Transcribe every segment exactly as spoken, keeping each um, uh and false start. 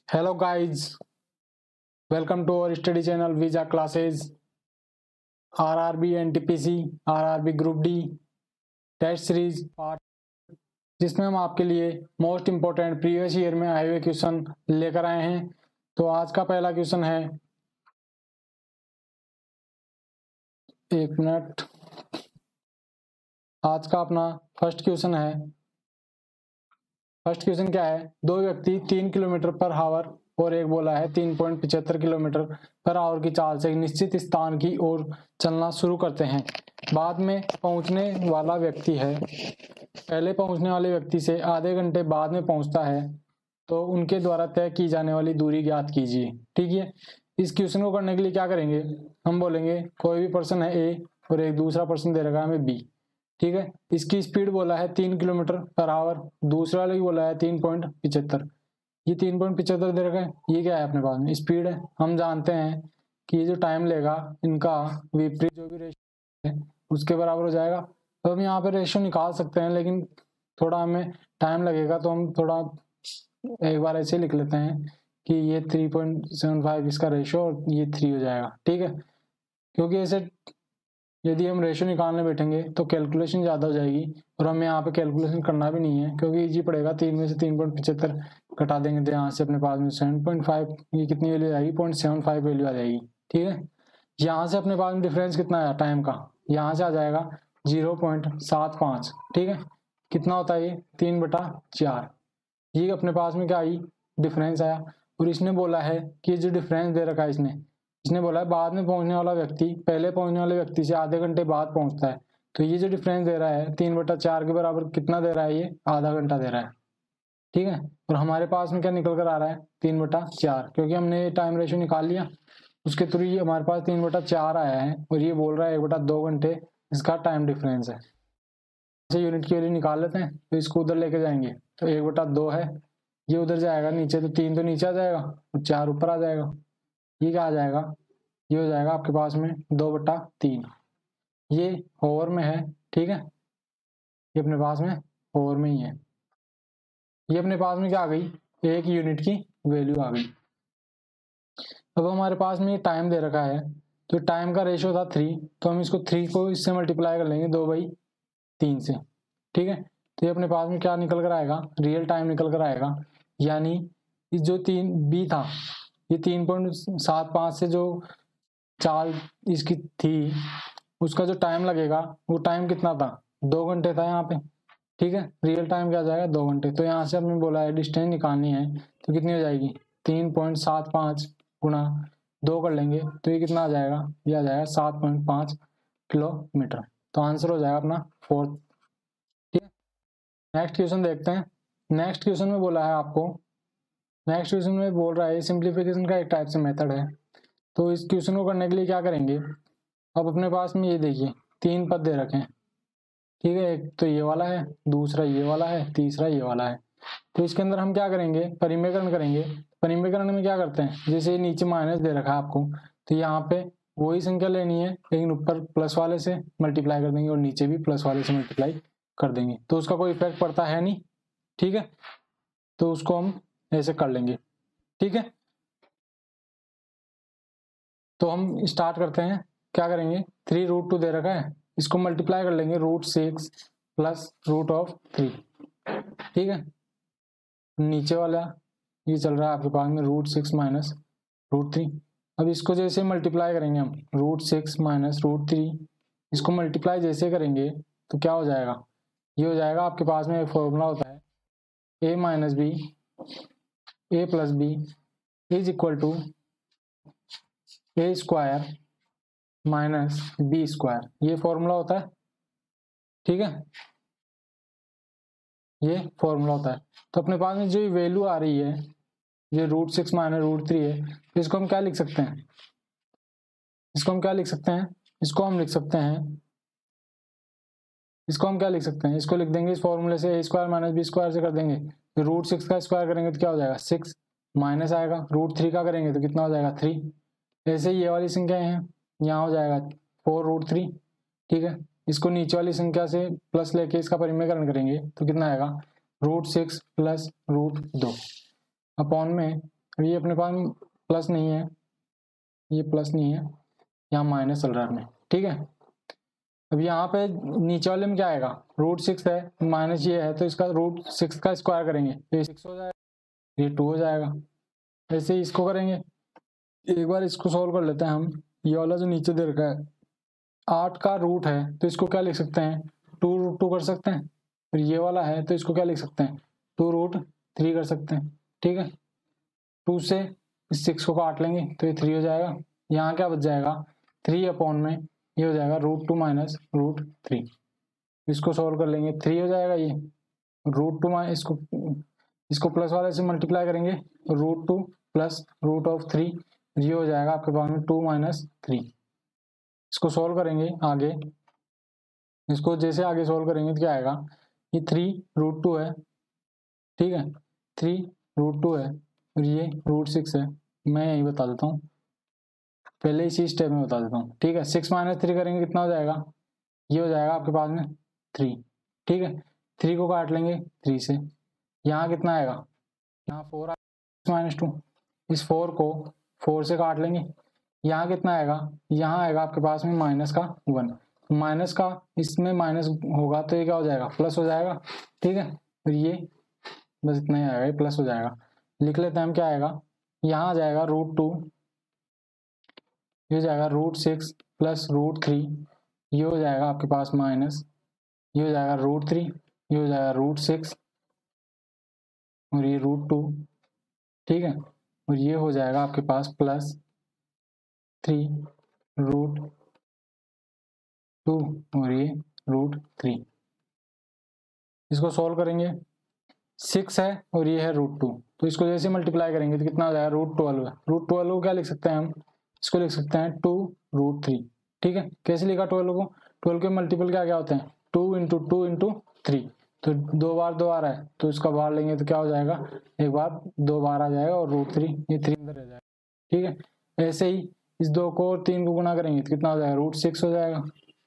Hello guys, welcome to our study channel Visa Classes, R R B N T P C, R R B Group D test series part, जिसमें हम आपके लिए most important previous year में आए हुए question लेकर आए हैं। तो आज का पहला क्वेश्चन है, एक मिनट, आज का अपना फर्स्ट क्वेश्चन है। फर्स्ट क्वेश्चन क्या है, दो व्यक्ति तीन किलोमीटर पर आवर और एक बोला है तीन पॉइंट पिछहत्तर किलोमीटर पर आवर की चाल से एक निश्चित स्थान की ओर चलना शुरू करते हैं। बाद में पहुंचने वाला व्यक्ति है, पहले पहुंचने वाले व्यक्ति से आधे घंटे बाद में पहुंचता है, तो उनके द्वारा तय की जाने वाली दूरी ज्ञात कीजिए। ठीक है, इस क्वेश्चन को करने के लिए क्या करेंगे, हम बोलेंगे कोई भी पर्सन है ए और एक दूसरा पर्सन दे रखा है हमें बी। ठीक है, इसकी स्पीड बोला है तीन किलोमीटर पर आवर, दूसरे वाले की बोला है तीन पॉइंट पिछहत्तर। ये तीन पॉइंट पिछहत्तर दे रखा है, ये क्या है अपने पास में स्पीड है। हम जानते हैं कि ये जो टाइम लेगा इनका विपरीत जो भी रेशियो है उसके बराबर हो जाएगा। तो हम यहाँ पे रेशियो निकाल सकते हैं, लेकिन थोड़ा हमें टाइम लगेगा, तो हम थोड़ा एक बार ऐसे लिख लेते हैं कि ये थ्री पॉइंट सेवन फाइव इसका रेशियो और ये थ्री हो जाएगा। ठीक है, क्योंकि ऐसे यदि हम रेशियो निकालने बैठेंगे तो कैलकुलेशन ज़्यादा हो जाएगी, और हमें यहाँ पे कैलकुलेशन करना भी नहीं है क्योंकि इजी पड़ेगा। तीन में से तीन पॉइंट पिछहत्तर घटा देंगे तो यहाँ से अपने पास में सेवन पॉइंट फाइव, ये कितनी वैल्यू आ जाएगी, पॉइंट सेवन फाइव वैल्यू आ जाएगी। ठीक है, यहाँ से अपने पास में डिफरेंस कितना आया टाइम का, यहाँ से आ जाएगा जीरो पॉइंट सात पाँच। ठीक है, कितना होता है ये तीन बटा चार, ये अपने पास में क्या आई डिफरेंस आया। और इसने बोला है कि जो डिफरेंस दे रखा है इसने इसने बोला है बाद में पहुंचने वाला व्यक्ति पहले पहुंचने वाले व्यक्ति से आधे घंटे बाद पहुंचता है, तो ये जो डिफरेंस दे रहा है तीन बटा चार के बराबर कितना दे रहा है, ये आधा घंटा दे रहा है। ठीक है, और हमारे पास में क्या निकल कर आ रहा है तीन बटा चार, क्योंकि हमने टाइम रेशियो निकाल लिया उसके थ्रू ये हमारे पास तीन बटा चार आया है, और ये बोल रहा है एक बटा दो घंटे इसका टाइम डिफरेंस है। से यूनिट की वैल्यू निकाल लेते हैं, तो इसको उधर लेके जाएंगे तो एक बटा दो है, ये उधर जाएगा नीचे, तो तीन तो नीचे आ जाएगा और चार ऊपर आ जाएगा। ये क्या आ जाएगा, ये हो जाएगा आपके पास में दो बटा तीन, ये ओवर में है। ठीक है, ये अपने पास में ओवर में ही है। ये अपने पास में क्या आ गई, एक यूनिट की वैल्यू आ गई। अब हमारे पास में टाइम दे रखा है, तो टाइम का रेशियो था थ्री, तो हम इसको थ्री को इससे मल्टीप्लाई कर लेंगे दो बाई तीन से। ठीक है, तो ये अपने पास में क्या निकल कर आएगा, रियल टाइम निकल कर आएगा। यानी इस जो तीन बी था, ये तीन पॉइंट सात पाँच से जो चाल इसकी थी उसका जो टाइम लगेगा वो टाइम कितना था, दो घंटे था यहाँ पे। ठीक है, रियल टाइम क्या आ जाएगा, दो घंटे। तो यहाँ से हमने बोला है डिस्टेंस निकालनी है, तो कितनी हो जाएगी, तीन पॉइंट सात पाँच गुना दो कर लेंगे तो ये कितना आ जाएगा, ये आ जाएगा सात पॉइंट पाँच किलोमीटर। तो आंसर हो जाएगा अपना फोर्थ। ठीक है, नेक्स्ट क्वेश्चन देखते हैं। नेक्स्ट क्वेश्चन में बोला है आपको, नेक्स्ट क्वेश्चन में बोल रहा है सिंप्लीफिकेशन का एक टाइप से मेथड है। तो इस क्वेश्चन को करने के लिए क्या करेंगे, अब अपने पास में ये देखिए तीन पद दे रखे हैं। ठीक है, एक तो ये वाला है, दूसरा ये वाला है, तीसरा ये वाला है। तो इसके अंदर हम क्या करेंगे, परिमेयकरण करेंगे। परिमेयकरण में क्या करते हैं, जैसे नीचे माइनस दे रखा है आपको, तो यहाँ पे वही संख्या लेनी है, लेकिन ऊपर प्लस वाले से मल्टीप्लाई कर देंगे और नीचे भी प्लस वाले से मल्टीप्लाई कर देंगे, तो उसका कोई इफेक्ट पड़ता है नहीं। ठीक है, तो उसको हम ऐसे कर लेंगे। ठीक है, तो हम स्टार्ट करते हैं, क्या करेंगे, थ्री रूट टू दे रखा है, इसको मल्टीप्लाई कर लेंगे root six plus root of three. ठीक है, नीचे वाला ये चल रहा है आपके पास में root six minus root three. अब इसको जैसे मल्टीप्लाई करेंगे हम, root six minus root three, इसको मल्टीप्लाई जैसे करेंगे तो क्या हो जाएगा, ये हो जाएगा आपके पास में एक फॉर्मूला होता है A minus B A plus B is equal to A square minus B square, ये फॉर्मूला होता है। ठीक है, ये फॉर्मूला होता है। तो अपने पास में जो ये वैल्यू आ रही है, ये root six minus root three है, तो इसको हम क्या लिख सकते हैं, इसको हम क्या लिख सकते हैं, इसको हम लिख सकते हैं इसको हम क्या लिख सकते हैं, इसको लिख देंगे इस फॉर्मूले से, A square minus B square से कर देंगे, तो रूट सिक्स का स्क्वायर करेंगे तो क्या हो जाएगा सिक्स, माइनस आएगा रूट थ्री का करेंगे तो कितना हो जाएगा थ्री। ऐसे ये वाली संख्याएं हैं, यहाँ हो जाएगा फोर रूट थ्री। ठीक है, इसको नीचे वाली संख्या से प्लस लेके इसका परिमेयकरण करेंगे तो कितना आएगा, रूट सिक्स प्लस रूट दो अपॉन में अभी ये अपने पास प्लस नहीं है, ये प्लस नहीं है, यहाँ माइनस चल रहा है अपने, ठीक है। अब यहाँ पे नीचे वाले में क्या आएगा, रूट सिक्स है माइनस ये है, तो इसका रूट सिक्स का स्क्वायर करेंगे तो ये सिक्स हो जाएगा, ये टू हो जाएगा। ऐसे ही इसको करेंगे, एक बार इसको सॉल्व कर लेते हैं हम। ये वाला जो नीचे दे रखा है आठ का रूट है तो इसको क्या लिख सकते हैं, टू रूट टू कर सकते हैं। फिर ये वाला है तो इसको क्या लिख सकते हैं, टू रूट थ्री कर सकते हैं, ठीक है। टू से इस सिक्स को काट लेंगे तो ये थ्री हो जाएगा। यहाँ क्या बच जाएगा, थ्री अपॉन में ये हो जाएगा root two minus root three. इसको सॉल्व कर लेंगे, थ्री हो जाएगा ये रूट टू माइनस, इसको इसको प्लस वाले से मल्टीप्लाई करेंगे, root two plus root of three, ये हो जाएगा आपके पास में टू माइनस थ्री। इसको सॉल्व करेंगे आगे, इसको जैसे आगे सॉल्व करेंगे तो क्या आएगा, ये थ्री रूट टू है, ठीक है, थ्री रूट टू है और ये रूट सिक्स है। मैं यही बता देता हूँ, पहले इसी स्टेप में बता देता हूँ, ठीक है। सिक्स माइनस थ्री करेंगे कितना हो जाएगा, ये हो जाएगा आपके पास में थ्री, ठीक है। थ्री को काट लेंगे थ्री से, यहाँ कितना आएगा, यहाँ फोर आएगा माइनस टू, इस फोर को फोर से काट लेंगे, यहाँ कितना आएगा, यहाँ आएगा आपके पास में माइनस का वन, माइनस का इसमें माइनस होगा तो ये क्या हो जाएगा, प्लस हो जाएगा, ठीक है। फिर ये बस इतना ही आएगा, ये प्लस हो जाएगा। लिख लेते हैं हम, क्या आएगा, यहाँ आ जाएगा रूट टू, ये हो जाएगा root six plus root three, ये हो जाएगा आपके पास माइनस, ये हो जाएगा रूट थ्री, ये हो जाएगा रूट सिक्स और ये रूट टू, ठीक है। और ये हो जाएगा आपके पास प्लस थ्री रूट टू और ये रूट थ्री। इसको सॉल्व करेंगे, सिक्स है और ये है रूट टू, तो इसको जैसे मल्टीप्लाई करेंगे तो कितना हो जाएगा, रूट ट्वेल्व है। रूट ट्वेल्व को क्या लिख सकते हैं हम, इसको लिख सकते हैं टू रूट थ्री, ठीक है। कैसे लिखा ट्वेल्व को, ट्वेल्व के मल्टीपल क्या क्या होते हैं, two into two into three, तो दो बार दो आ रहा है तो इसका बार लेंगे तो क्या हो जाएगा, एक बार दो बार आ जाएगा और रूट थ्री, ये थ्री अंदर रह जाएगा, ठीक है। ऐसे ही इस दो को और तीन को गुना करेंगे तो कितना हो जाएगा, रूट सिक्स हो जाएगा,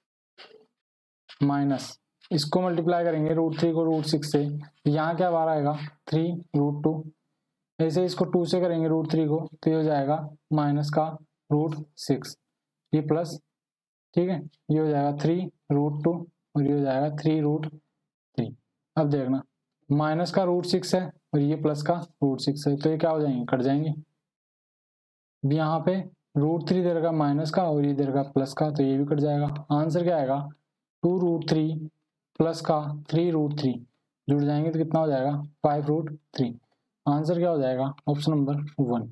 माइनस इसको मल्टीप्लाई करेंगे रूट थ्री को रूट सिक्स से, यहाँ क्या बार आएगा, थ्री रूट टू, ऐसे इसको टू से करेंगे रूट थ्री को तो ये हो जाएगा माइनस का रूट सिक्स, ये प्लस, ठीक है, ये हो जाएगा थ्री रूट टू और ये हो जाएगा थ्री रूट थ्री। अब देखना माइनस का रूट सिक्स है और ये प्लस का रूट सिक्स है तो ये क्या हो जाएंगे, कट जाएंगे। यहाँ पे रूट थ्री दे रखा माइनस का और ये दे रखा प्लस का तो ये भी कट जाएगा। आंसर क्या आएगा, टू रूट थ्री प्लस का थ्री रूट थ्री, जुड़ जाएंगे तो कितना हो जाएगा, फाइव रूट थ्री। आंसर क्या हो जाएगा, option number one.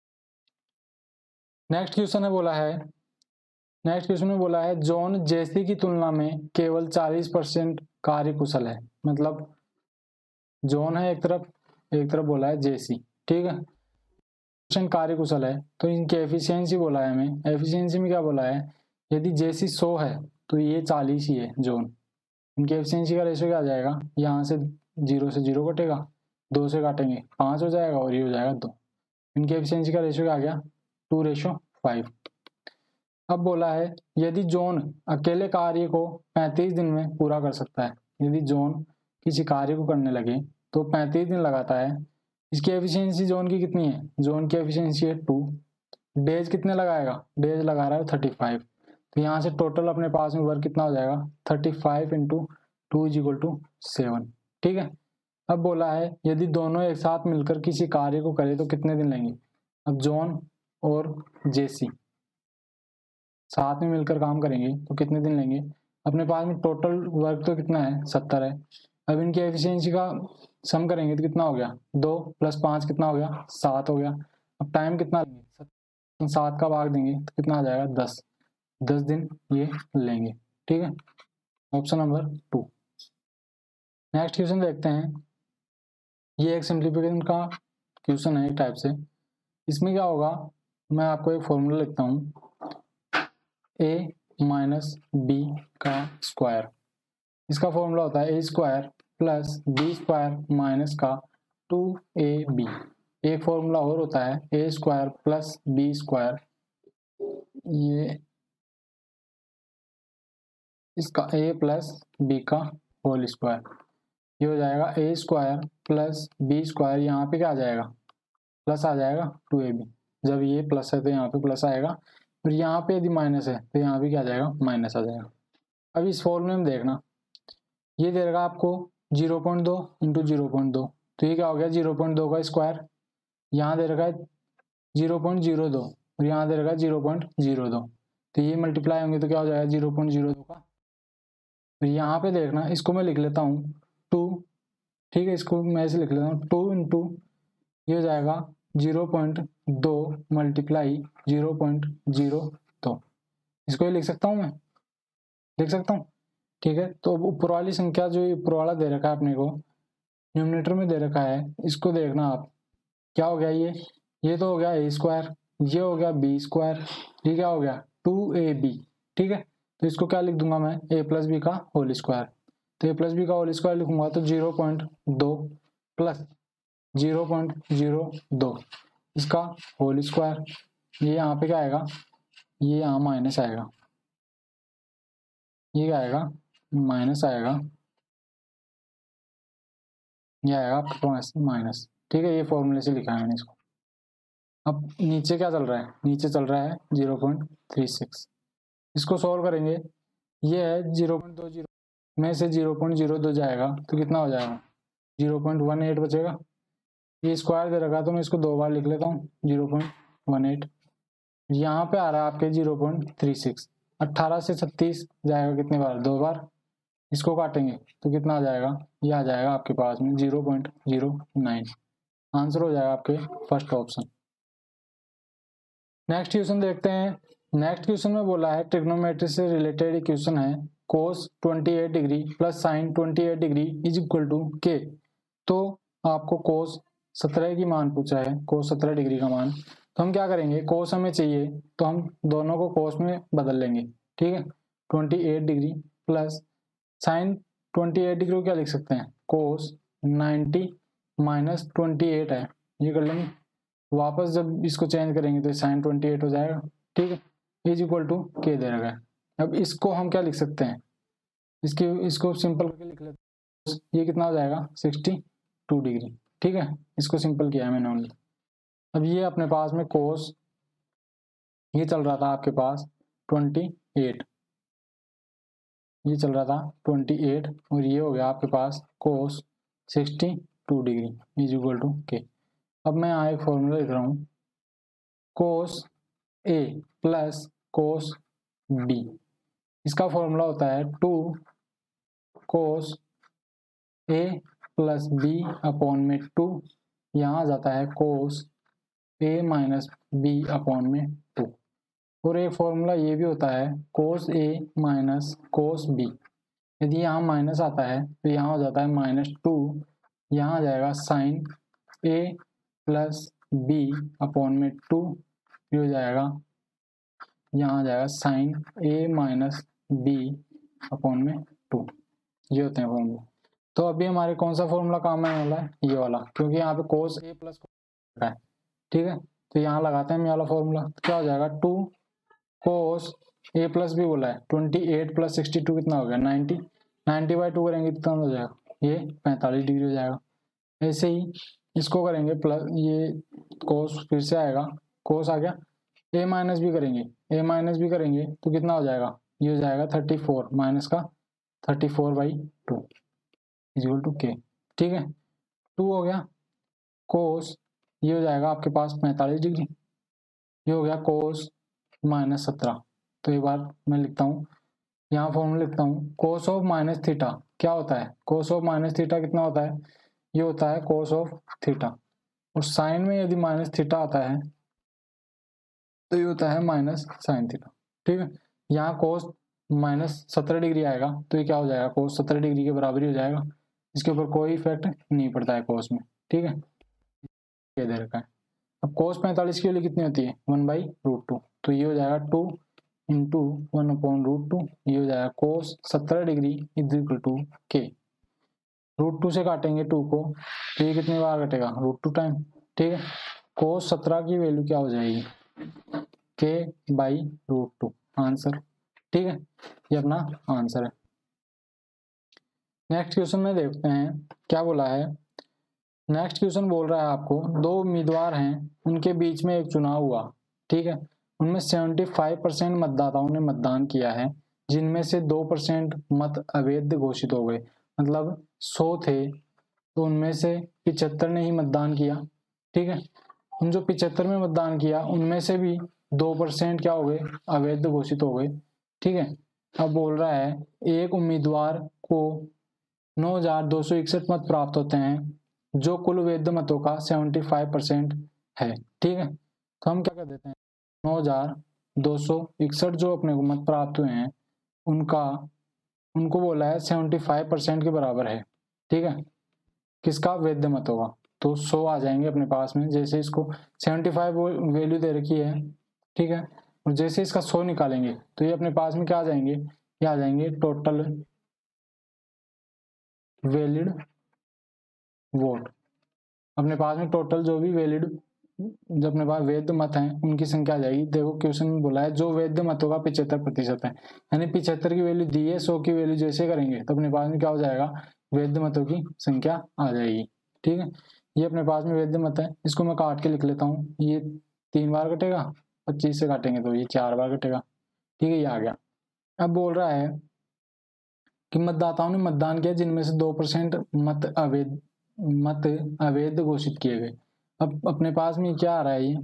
Next question है बोला है नेक्स्ट क्वेश्चन में बोला है जॉन जेसी की तुलना में केवल चालीस परसेंट कार्यकुशल है। मतलब जॉन है एक तरफ, एक तरफ बोला है जेसी, ठीक है, कार्यकुशल है तो इनकी एफिशिएंसी बोला है हमें। एफिशिएंसी में क्या बोला है, यदि जेसी सौ है तो ये चालीस ही है जॉन। इनकी एफिशिएंसी का रेशियो क्या आ जाएगा, यहाँ से जीरो से जीरो कटेगा, दो से काटेंगे पाँच हो जाएगा और ये हो जाएगा दो। इनकी एफिशिएंसी का रेशियो क्या आ गया, टू रेशियो फाइव। अब बोला है यदि जॉन अकेले कार्य को पैंतीस दिन में पूरा कर सकता है, यदि जॉन किसी कार्य को करने लगे तो पैंतीस दिन लगाता है, इसकी एफिशिएंसी जॉन की कितनी है, जॉन की एफिशिएंसी है टू, डेज कितने लगाएगा, डेज लगा रहा है थर्टी फाइव, तो यहाँ से टोटल अपने पास में वर्क कितना हो जाएगा, thirty five into two is equal to seven, ठीक है। अब बोला है यदि दोनों एक साथ मिलकर किसी कार्य को करे तो कितने दिन लेंगे। अब जॉन और जेसी साथ में मिलकर काम करेंगे तो कितने दिन लेंगे, अपने पास में टोटल वर्क तो कितना है, सत्तर है। अब इनकी एफिशिएंसी का सम करेंगे तो कितना हो गया, दो प्लस पाँच कितना हो गया, सात हो गया। अब टाइम कितना लेंगे, सात का भाग देंगे तो कितना आ जाएगा, दस, दस दिन ये लेंगे, ठीक है, option number two. Next question देखते हैं, ये एक सिंप्लीफिकेशन का क्वेश्चन है एक टाइप से। इसमें क्या होगा, मैं आपको एक फॉर्मूला लिखता हूँ, ए माइनस बी का स्क्वायर, इसका फॉर्मूला होता है A square plus B square minus का टू ए बी। एक फॉर्मूला और होता है A square plus B square, ये इसका ए प्लस बी का होल स्क्वायर, ये हो जाएगा A square plus B square, यहाँ पे क्या आ जाएगा, प्लस आ जाएगा टू ए बी। जब ये प्लस है तो यहाँ पे प्लस आएगा, फिर यहाँ पे यदि माइनस है तो यहाँ भी क्या आ जाएगा, माइनस आ जाएगा। अब इस फॉर्मूले में देखना, ये दे देगा आपको जीरो पॉइंट दो इंटू जीरो पॉइंट दो, तो ये क्या हो गया, जीरो पॉइंट दो का स्क्वायर। यहाँ दे रखा है जीरो पॉइंट जीरो दो और यहाँ दे रखा है जीरो पॉइंट जीरो दो, तो ये मल्टीप्लाई होंगे तो क्या हो जाएगा, जीरो पॉइंट जीरो दो का। फिर यहाँ पे देखना, इसको मैं लिख लेता हूँ टू, ठीक है, इसको मैं ऐसे लिख लेता हूँ टू इंटू ये हो जाएगा जीरो पॉइंट दो मल्टीप्लाई जीरो पॉइंट जीरो दो, इसको ही लिख सकता हूँ, मैं लिख सकता हूँ, ठीक है। तो अब ऊपर वाली संख्या जो ऊपर वाला दे रखा है अपने को न्यूमरेटर में दे रखा है, इसको देखना आप क्या हो गया, ये ये तो हो गया ए स्क्वायर, ये हो गया बी स्क्वायर, ये क्या हो गया टू ए बी, ठीक है। तो इसको क्या लिख दूंगा मैं, ए प्लस बी का होल स्क्वायर। तो ए प्लस बी का होल स्क्वायर लिखूंगा तो जीरो पॉइंट दो प्लस जीरो पॉइंट जीरो दो इसका होल स्क्वायर, ये यहाँ पे क्या आएगा, ये यहाँ माइनस आएगा, ये क्या आएगा, माइनस आएगा, ये आएगा आपके पास माइनस, ठीक है। ये फॉर्मूले से लिखा है मैंने इसको। अब नीचे क्या चल रहा है, नीचे चल रहा है जीरो पॉइंट थ्री सिक्स, इसको सॉल्व करेंगे, ये है जीरो पॉइंट दो जीरो में से जीरो पॉइंट जीरो दो जाएगा तो कितना हो जाएगा, जीरो पॉइंट वन एट बचेगा। ये स्क्वायर दे रखा तो मैं इसको दो बार लिख लेता हूँ, जीरो पॉइंट वन एट, यहाँ पे आ रहा है आपके जीरो पॉइंट थ्री सिक्स, अट्ठारह से छत्तीस जाएगा कितने बार, दो बार, इसको काटेंगे तो कितना आ जाएगा, ये आ जाएगा आपके पास में zero point zero nine, answer हो जाएगा आपके फर्स्ट ऑप्शन। नेक्स्ट क्वेश्चन देखते हैं। नेक्स्ट क्वेश्चन में बोला है ट्रिग्नोमेट्री से रिलेटेड इक्वेशन है कोस अट्ठाईस डिग्री प्लस साइन अट्ठाईस degree is equal to K. तो आपको कोस सत्रह की मान पूछा है, कोस सत्रह डिग्री का मान, तो हम क्या करेंगे, कोस हमें चाहिए तो हम दोनों को कोस में बदल लेंगे, ठीक है। अट्ठाईस डिग्री प्लस साइन अट्ठाईस डिग्री को क्या लिख सकते हैं, कोस नाइन्टी माइनस अट्ठाईस है, ये कर लेंगे। वापस जब इसको चेंज करेंगे तो साइन अट्ठाईस हो जाएगा, ठीक है, इज इक्वल टू के दे रखा है। अब इसको हम क्या लिख सकते हैं, इसकी इसको सिंपल करके लिख लेते हैं, ये कितना हो जाएगा सिक्सटी टू डिग्री, ठीक है, इसको सिंपल किया है मैंने ओनली। अब ये अपने पास में कोस ये चल रहा था आपके पास अट्ठाईस, ये चल रहा था अट्ठाईस और ये हो गया आपके पास cos sixty two degree is equal to K. अब मैं यहाँ एक फॉर्मूला लिख रहा हूँ, cos A plus cos B, इसका फॉर्मूला होता है two cos A plus B upon में टू, यहाँ आ जाता है cos A minus B upon में टू। और एक फॉर्मूला ये भी होता है cos A minus cos B, यदि यहाँ माइनस आता है तो यहाँ हो जाता है माइनस टू, यहाँ आ जाएगा sine A plus B upon में टू, ये हो जाएगा यहाँ आ जाएगा sine A minus B upon में टू, ये होते हैं फॉर्मूला। तो अभी हमारे कौन सा फॉर्मूला काम आने वाला है, ये वाला, क्योंकि यहाँ पे कोस ए प्लस है, ठीक है। तो यहाँ लगाते हैं हम ये वाला फॉर्मूला, तो क्या हो जाएगा two cos A plus B बोला है twenty eight plus sixty two कितना हो गया नाइन्टी, नाइन्टी बाई टू करेंगे कितना हो जाएगा, ये पैंतालीस डिग्री हो जाएगा। ऐसे ही इसको करेंगे प्लस, ये कोस फिर से आएगा, कोस आ गया, ए माइनस भी करेंगे, ए माइनस भी करेंगे तो कितना हो जाएगा, ये हो जाएगा थर्टी फोर माइनस का thirty four by two equal to K, ठीक है। टू हो गया कोस, ये हो जाएगा आपके पास पैंतालीस डिग्री, ये हो गया कोस माइनस सत्रह। तो एक बार मैं लिखता हूँ, यहाँ फॉर्मूला लिखता हूँ, कोस ऑफ माइनस थीटा क्या होता है, कोस ऑफ माइनस थीटा कितना होता है, ये होता है कोस ऑफ थीटा, और साइन में यदि माइनस थीटा आता है तो ये होता है माइनस साइन थीटा, ठीक है। यहाँ कोस माइनस सत्रह डिग्री आएगा तो ये क्या हो जाएगा, कोस सत्रह डिग्री के बराबर ही हो जाएगा, इसके ऊपर कोई इफेक्ट नहीं पड़ता है कोस में, ठीक है, ये दे रखा है। अब कोस पैंतालीस की वैल्यू कितनी होती है, वन बाई रूट टू, तो ये हो जाएगा two into one upon root two, ये हो जाएगा कोस सत्रह degree is equal to K. Root two से काटेंगे टू को तो ये कितनी बार कटेगा, रूट टू टाइम, ठीक है। कोस सत्रह की वैल्यू क्या हो जाएगी, के बाई रूट टू, आंसर, ठीक है, ये अपना आंसर है। नेक्स्ट क्वेश्चन में देखते हैं क्या बोला है, नेक्स्ट क्वेश्चन बोल रहा है आपको दो उम्मीदवार हैं, उनके बीच में एक चुनाव हुआ, ठीक है। उनमें पचहत्तर परसेंट मतदाताओं ने मतदान किया है, जिनमें से दो परसेंट मत अवैध घोषित हो गए। मतलब सौ थे तो उनमें से पिचहत्तर ने ही मतदान किया, ठीक है। उन जो पिचहत्तर में मतदान किया उनमें से भी दो परसेंट क्या हो गए, अवैध घोषित हो गए, ठीक है। अब बोल रहा है एक उम्मीदवार को नौ हजार दो सौ इकसठ मत प्राप्त होते हैं, जो कुल वैध मतों का पचहत्तर परसेंट है, ठीक है। तो हम क्या कर देते हैं, नौ हजार दो सौ इकसठ जो अपने को मत प्राप्त हुए हैं उनका उनको बोला है पचहत्तर परसेंट के बराबर है, ठीक है। किसका, वैध मत होगा। तो सौ आ जाएंगे अपने पास में, जैसे इसको पचहत्तर वैल्यू दे रखी है, ठीक है। और जैसे इसका सौ निकालेंगे तो ये अपने पास में क्या आ जाएंगे, ये आ जाएंगे टोटल वैलिड वोट। अपने पास में टोटल जो भी वैलिड, जो अपने पास वैध मत हैं उनकी संख्या आ जाएगी। देखो क्वेश्चन में बोला है जो वैध मतों का पिछहत्तर प्रतिशत है, यानी पिछहत्तर की वैल्यू दी है, सौ की वैल्यू जैसे करेंगे तो अपने पास में क्या हो जाएगा, वैध मतों की संख्या आ जाएगी, ठीक है। ये अपने पास में वैध मत है, इसको मैं काट के लिख लेता हूँ। ये तीन बार कटेगा, पच्चीस से काटेंगे तो ये चार बार कटेगा, ठीक है। ये आ गया। अब बोल रहा है कि मतदाताओं ने मतदान किया जिनमें से दो परसेंट मत अवैध मत अवैध घोषित किए गए। अब अपने पास में क्या आ रहा है, ये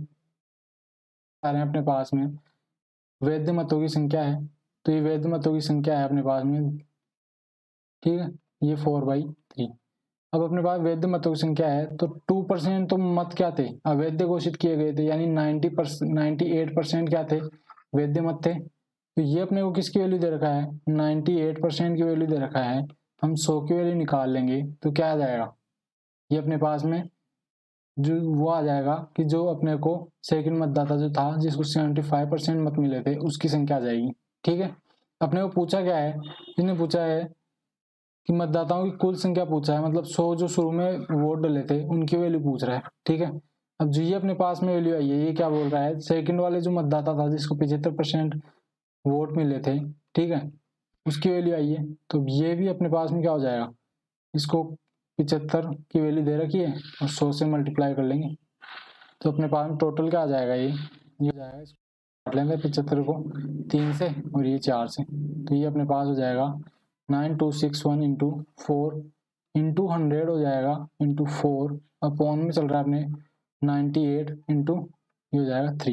आ रहे हैं अपने पास में वैध मतों की संख्या है, तो ये वैध मतों की संख्या है अपने पास में, ठीक है। ये फोर बाई थ्री। अब अपने पास वैध मतों की संख्या है तो टू परसेंट तो मत क्या थे, अवैध घोषित किए गए थे, यानी ninety percent ninety eight percent क्या थे, वैध मत थे। तो ये अपने को किसकी वैल्यू दे रखा है, अट्ठानवे परसेंट की वैल्यू दे रखा है। हम सौ की वैल्यू निकाल लेंगे तो क्या आ जाएगा, ये अपने पास में जो वो आ जाएगा कि जो अपने को सेकंड मतदाता जो था जिसको पचहत्तर परसेंट मत मिले थे उसकी संख्या आ जाएगी, ठीक है। अपने को पूछा क्या है, इसने पूछा है कि मतदाताओं की कुल संख्या पूछा है, मतलब सौ जो शुरू में वोट डले थे उनकी वैल्यू पूछ रहा है, ठीक है। अब जो ये अपने पास में वैल्यू आई है, ये क्या बोल रहा है, सेकंड वाले जो मतदाता था जिसको पिछहत्तर परसेंट वोट मिले थे, ठीक है, उसकी वैल्यू आई है। तो ये भी अपने पास में क्या हो जाएगा, इसको पिछहत्तर की वैल्यू दे रखी है और सौ से मल्टीप्लाई कर लेंगे तो अपने पास में टोटल क्या आ जाएगा, ये ये हो जाएगा, इसको काट लेंगे पिछहत्तर को तीन से और ये चार से, तो ये अपने पास हो जाएगा nine two six one into four into hundred हो जाएगा इंटू फोर अपॉन में चल रहा है अपने नाइन्टी एट इंटू ये हो जाएगा थ्री,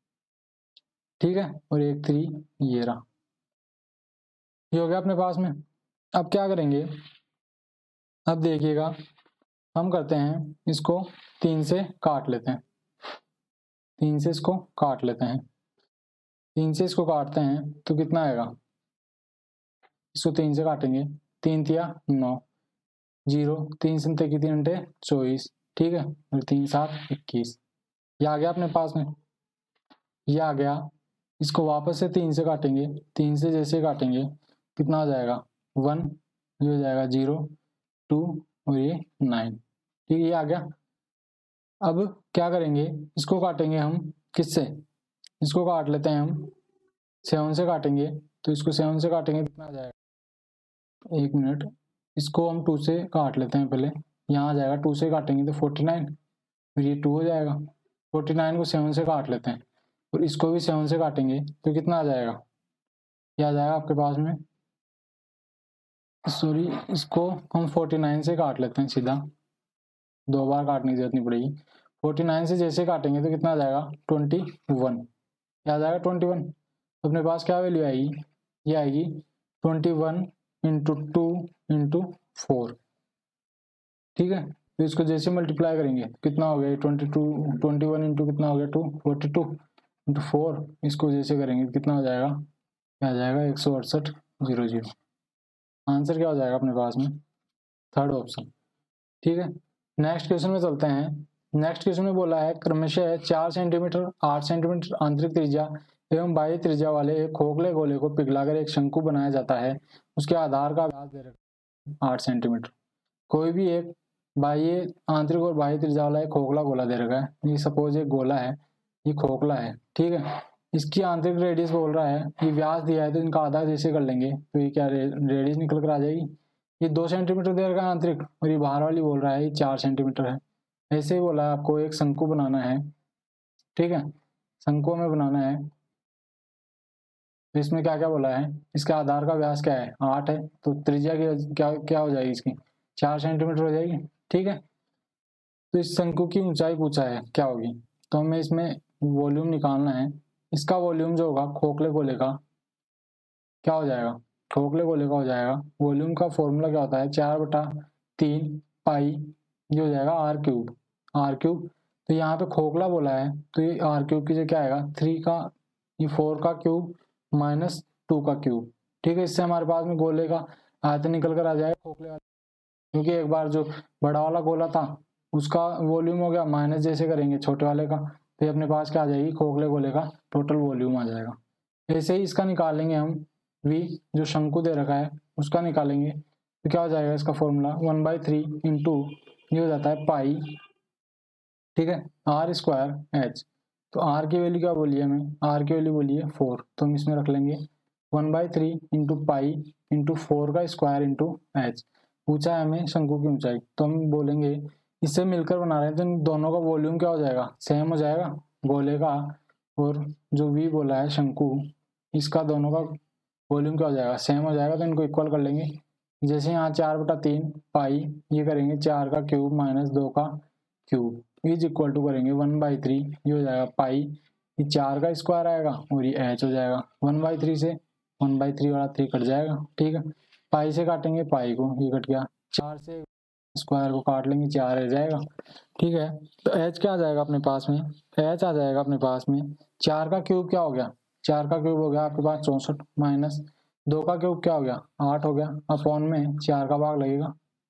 ठीक है। और एक थ्री ये रहा, ये हो गया अपने पास में। अब क्या करेंगे, अब देखिएगा हम करते हैं इसको तीन से काट लेते हैं, तीन से इसको काट लेते हैं, तीन से इसको काटते हैं तो कितना आएगा, इसको तीन से काटेंगे, तीन तिया नौ, जीरो तीन संते की तीन अंटे चौबीस, ठीक है। और तीन सात इक्कीस, ये आ गया अपने पास में, ये आ गया। इसको वापस से तीन से काटेंगे, तीन से जैसे काटेंगे कितना आ जाएगा, वन, ये हो जाएगा जीरो टू और ये नाइन, ठीक है। ये आ गया। अब क्या करेंगे, इसको काटेंगे हम किससे, इसको काट लेते हैं हम सेवन से काटेंगे, तो इसको सेवन से काटेंगे कितना आ जाएगा, एक मिनट, इसको हम टू से काट लेते हैं पहले, यहाँ आ जाएगा टू से काटेंगे तो फोर्टी नाइन, फिर ये टू हो जाएगा, फोर्टी नाइन को सेवन से काट लेते हैं और इसको भी सेवन से काटेंगे तो कितना आ जाएगा, ये आ जाएगा आपके पास में, सॉरी इसको हम फोर्टी नाइन से काट लेते हैं सीधा, दो बार काटने की जरूरत नहीं पड़ेगी। फोर्टी नाइन से जैसे काटेंगे तो कितना आ जाएगा, ट्वेंटी वन, क्या आ जाएगा ट्वेंटी वन। तो अपने पास क्या वैल्यू आएगी, ये आएगी twenty one into two into four, ठीक है। तो इसको जैसे मल्टीप्लाई करेंगे कितना हो गया, twenty two twenty one into कितना हो गया two, forty two into four, इसको जैसे करेंगे कितना हो जाएगा, क्या आ जाएगा एक सौ अड़सठ जीरो जीरो। आंसर क्या हो जाएगा अपने पास में, थर्ड ऑप्शन, ठीक है। नेक्स्ट क्वेश्चन में चलते हैं। नेक्स्ट क्वेश्चन में बोला है क्रमशः चार सेंटीमीटर, आठ सेंटीमीटर आंतरिक त्रिज्या एवं बाह्य त्रिज्या वाले एक खोखले गोले को पिघलाकर एक शंकु बनाया जाता है, उसके आधार का व्यास दे रखा आठ सेंटीमीटर। कोई भी एक बाह्य, आंतरिक और बाह्य त्रिज्या वाला एक खोखला गोला दे रखा है, ये सपोज एक गोला है, ये खोखला है, ठीक है। इसकी आंतरिक रेडियस बोल रहा है, ये व्यास दिया है तो इनका आधा जैसे कर लेंगे तो ये क्या रेडियस निकल कर आ जाएगी, ये दो सेंटीमीटर दे रखा है आंतरिक और ये बाहर वाली बोल रहा है ये चार सेंटीमीटर है। ऐसे ही बोला है आपको एक शंकु बनाना है, ठीक है, शंकु में बनाना है। तो इसमें क्या क्या बोला है, इसका आधार का व्यास क्या है, आठ है, तो त्रिज्या की क्या क्या हो जाएगी इसकी, चार सेंटीमीटर हो जाएगी, ठीक है। तो इस शंकु की ऊंचाई पूछा है क्या होगी, तो हमें इसमें वॉल्यूम निकालना है। इसका वॉल्यूम जो होगा खोखले गोले का क्या हो जाएगा, खोखले गोले का हो जाएगा, वॉल्यूम का फॉर्मूला क्या होता है, चार बटा तीन पाई, ये हो जाएगा आर क्यूब, आर क्यूब। तो यहाँ पे खोखला बोला है तो ये आर क्यूब की जगह क्या आएगा, थ्री का ये फोर का क्यूब माइनस टू का क्यूब, ठीक है। इससे हमारे पास में गोले का आयतन निकल कर आ जाएगा खोखले वाले, क्योंकि एक बार जो बड़ा वाला गोला था उसका वॉल्यूम हो गया माइनस जैसे करेंगे छोटे वाले का, तो ये अपने पास क्या आ जाएगी, खोखले गोले का टोटल वॉल्यूम आ जाएगा। ऐसे ही इसका निकालेंगे हम, v जो शंकु दे रखा है उसका निकालेंगे, तो क्या हो जाएगा इसका formula one by three into ये हो जाता है पाई, ठीक है, आर स्क्वायर एच। तो आर की वैल्यू क्या बोली है हमें, आर की वैल्यू बोली है फोर, तो हम इसमें रख लेंगे one by three into pi into four का स्क्वायर इंटू एच। पूछा है हमें शंकु की ऊंचाई, तो हम बोलेंगे इससे मिलकर बना रहे हैं तो इन दोनों का वॉल्यूम क्या हो जाएगा, सेम हो जाएगा गोले का, और जो वी बोला है शंकु इसका दोनों का वॉल्यूम क्या हो जाएगा, सेम हो जाएगा, तो इनको इक्वल कर लेंगे। जैसे यहाँ चार बटा तीन पाई ये करेंगे चार का क्यूब माइनस दो का क्यूब इज इक्वल टू करेंगे वन बाई थ्री, ये हो जाएगा पाई, ये चार का स्क्वायर आएगा और ये एच हो जाएगा, वन बाई थ्री से वन बाई थ्री वाला थ्री कट जाएगा, ठीक है। पाई से काटेंगे पाई को, ये कट गया, चार से स्क्वायर को काट लेंगे चार रह जाएगा, ठीक है। तो एच क्या आ जाएगा अपने पास में, एच आ जाएगा अपने पास में चार का क्यूब क्या हो गया, चार का क्यूब हो गया आपके पास चौसठ माइनस दो का क्यूब क्या हो गया आठ हो गया, अपॉन में चार का भाग लगेगा,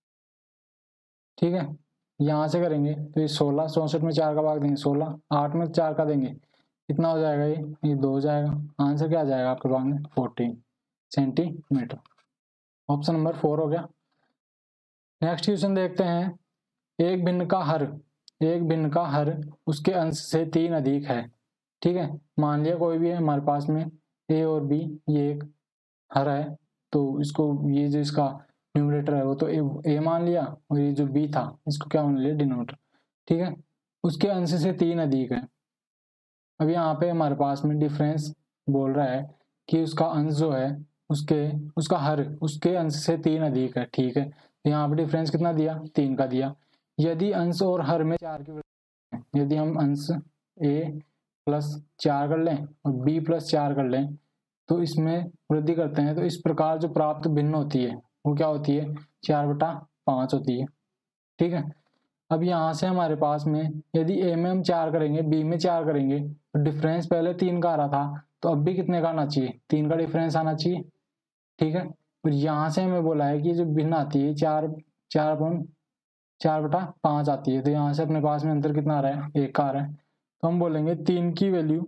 ठीक है। यहाँ से करेंगे तो ये सोलह, चौसठ में चार का भाग देंगे सोलह, आठ में चार का देंगे कितना हो जाएगा, ये ये दो हो जाएगा। आंसर क्या आ जाएगा आपके पास में fourteen centimetre. Option number four हो गया। नेक्स्ट क्वेश्चन देखते हैं, एक भिन्न का हर, एक भिन्न का हर उसके अंश से तीन अधिक है, ठीक है। मान लिया कोई भी है हमारे पास में ए और बी, ये एक हर है, तो इसको ये जो इसका न्यूमरेटर है वो तो ए, ए मान लिया, और ये जो बी था इसको क्या मान लिया डिनोमिनेटर, ठीक है। उसके अंश से तीन अधिक है। अब यहाँ पे हमारे पास में डिफरेंस बोल रहा है कि उसका अंश जो है उसके उसका हर उसके अंश से तीन अधिक है, ठीक है। तो यहाँ पे डिफरेंस कितना दिया, तीन का दिया। यदि अंश और हर में चार की वृद्धि, यदि हम अंश ए प्लस चार कर लें और बी प्लस चार कर लें तो इसमें वृद्धि करते हैं, तो इस प्रकार जो प्राप्त भिन्न होती है वो क्या होती है, चार बटा पाँच होती है, ठीक है। अब यहाँ से हमारे पास में यदि ए में हम चार करेंगे बी में चार करेंगे तो डिफरेंस पहले तीन का आ रहा था, तो अब भी कितने का आना चाहिए, तीन का डिफरेंस आना चाहिए, ठीक है। और यहाँ से हमें बोला है कि जो भिन्न आती है चार चार पॉइंट चार बटा पाँच आती है, तो यहाँ से अपने पास में अंतर कितना आ रहा है, एक का आ रहा है। तो हम बोलेंगे तीन की वैल्यू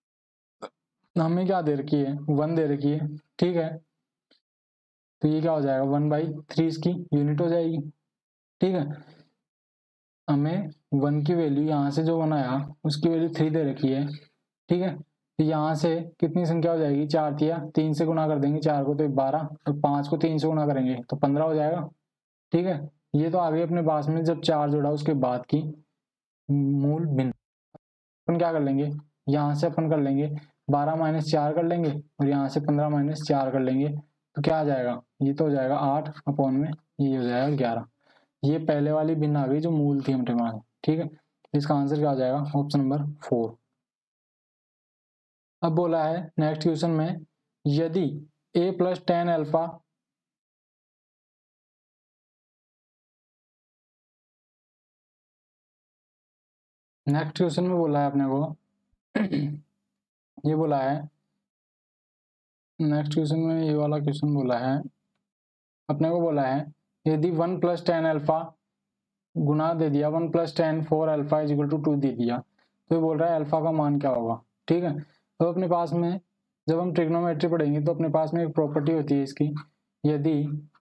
हमें क्या दे रखी है, वन दे रखी है, ठीक है। तो ये क्या हो जाएगा, वन बाई थ्री इसकी यूनिट हो जाएगी, ठीक है। हमें वन की वैल्यू यहाँ से जो वन आया उसकी वैल्यू थ्री दे रखी है, ठीक है। तो यहाँ से कितनी संख्या हो जाएगी, चार तिया तीन से गुना कर देंगे चार को तो बारह, तो पाँच को तीन से गुना करेंगे तो पंद्रह हो जाएगा, ठीक है। ये तो आगे अपने पास में जब चार जोड़ा उसके बाद की मूल भिन्न, अपन क्या कर लेंगे, यहाँ से अपन कर लेंगे बारह माइनस चार कर लेंगे और यहाँ से पंद्रह माइनस चार कर लेंगे, तो क्या आ जाएगा, ये तो हो जाएगा आठ अपॉन में ये हो जाएगा ग्यारह। ये पहले वाली भिन्न आ गई जो मूल थी हमारे पास, ठीक है। इसका आंसर क्या आ जाएगा, ऑप्शन नंबर फोर। अब बोला है नेक्स्ट क्वेश्चन में, यदि A plus tan alpha next question में बोला है अपने को ये बोला है नेक्स्ट क्वेश्चन में ये वाला क्वेश्चन बोला है अपने को, बोला है यदि वन प्लस टेन अल्फा गुना दे दिया one plus tan four alpha is equal to two दे दिया, तो ये बोल रहा है अल्फा का मान क्या होगा, ठीक है। तो अपने पास में जब हम ट्रिग्नोमेट्री पढ़ेंगे तो अपने पास में एक प्रॉपर्टी होती है इसकी, यदि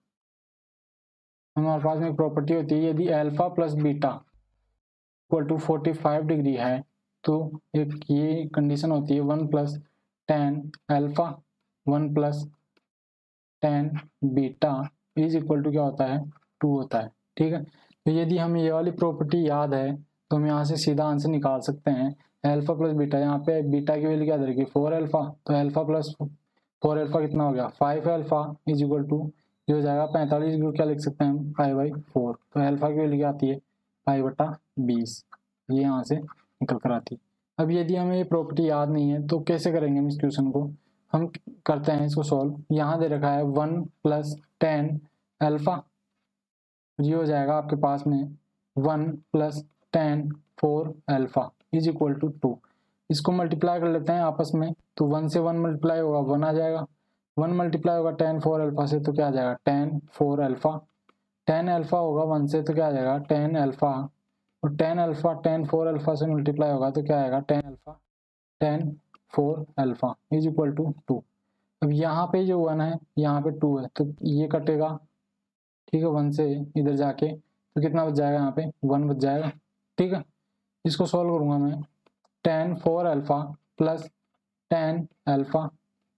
हमारे पास में एक प्रॉपर्टी होती है यदि alpha plus beta equal to forty five degree है, तो एक ये कंडीशन होती है one plus tan alpha one plus tan beta is equal to क्या होता है, टू होता है। ठीक है, तो यदि हमें ये वाली प्रॉपर्टी याद है तो हम यहाँ से सीधा आंसर निकाल सकते हैं। अल्फा प्लस बीटा, यहाँ पे बीटा की वैल्यू क्या दे रखी, फोर अल्फा, तो अल्फा प्लस फोर अल्फा कितना हो गया, five alpha is equal to जो हो जाएगा पैंतालीस को क्या लिख सकते हैं हम, फाइव बाई फोर। तो अल्फा की वैल्यू क्या आती है, फाइव बटा बीस, ये यहाँ से निकल कर आती है। अब यदि हमें ये प्रॉपर्टी याद नहीं है तो कैसे करेंगे हम इस क्वेश्चन को, हम करते हैं इसको सॉल्व। यहाँ दे रखा है वन प्लस टेन अल्फा, ये हो जाएगा आपके पास में one plus tan four alpha is equal to two. इसको मल्टीप्लाई कर लेते हैं आपस में, तो वन से वन मल्टीप्लाई होगा वन आ जाएगा, वन मल्टीप्लाई होगा टेन फोर अल्फा से तो क्या आ जाएगा tan four alpha, tan alpha होगा वन से तो क्या आ जाएगा टेन अल्फा, और tan alpha tan four alpha से मल्टीप्लाई होगा तो क्या आएगा tan alpha tan four alpha is equal to two. अब यहाँ पे जो वन है यहाँ पे टू है तो ये कटेगा, ठीक है, वन से इधर जाके तो कितना बच जाएगा, यहाँ पे वन बच जाएगा। ठीक है, इसको सॉल्व करूंगा मैं, tan four alpha plus tan alpha.